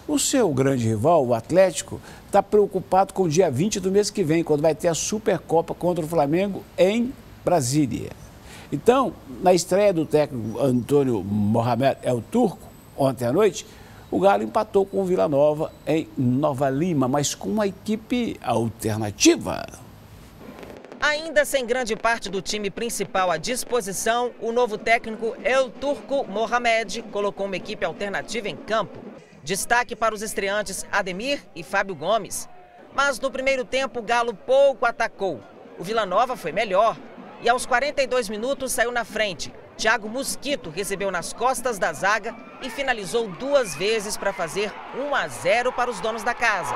O seu grande rival, o Atlético, está preocupado com o dia 20 do mês que vem, quando vai ter a Supercopa contra o Flamengo em Brasília. Então, na estreia do técnico Antônio Mohamed El Turco, ontem à noite, o Galo empatou com o Vila Nova em Nova Lima, mas com uma equipe alternativa. Ainda sem grande parte do time principal à disposição, o novo técnico El Turco Mohamed colocou uma equipe alternativa em campo. Destaque para os estreantes Ademir e Fábio Gomes. Mas no primeiro tempo o Galo pouco atacou. O Vila Nova foi melhor e aos 42 minutos saiu na frente. Thiago Mosquito recebeu nas costas da zaga e finalizou 2 vezes para fazer 1-0 para os donos da casa.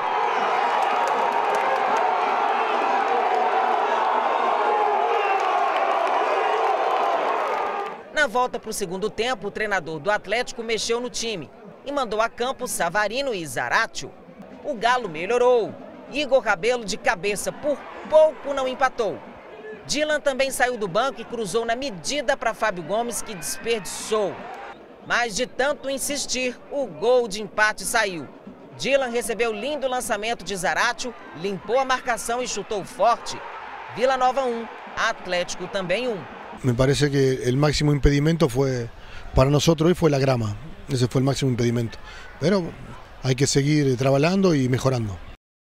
Na volta para o segundo tempo, o treinador do Atlético mexeu no time e mandou a campo Savarino e Zaratio. O Galo melhorou. Igor Rabelo de cabeça por pouco não empatou. Dylan também saiu do banco e cruzou na medida para Fábio Gomes, que desperdiçou. Mas de tanto insistir, o gol de empate saiu. Dylan recebeu lindo lançamento de Zaratio, limpou a marcação e chutou forte. Vila Nova 1, Atlético também 1. Me parece que el máximo impedimento fue, para nosotros hoy fue la grama. Ese fue el máximo impedimento. Pero hay que seguir trabajando y mejorando.